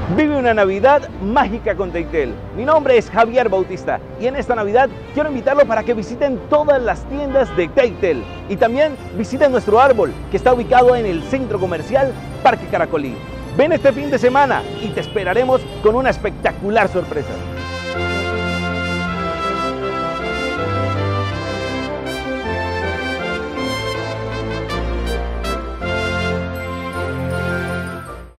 Vive una Navidad mágica con Tectel. Mi nombre es Javier Bautista y en esta Navidad quiero invitarlo para que visiten todas las tiendas de Tectel y también visiten nuestro árbol que está ubicado en el centro comercial Parque Caracolí. Ven este fin de semana y te esperaremos con una espectacular sorpresa.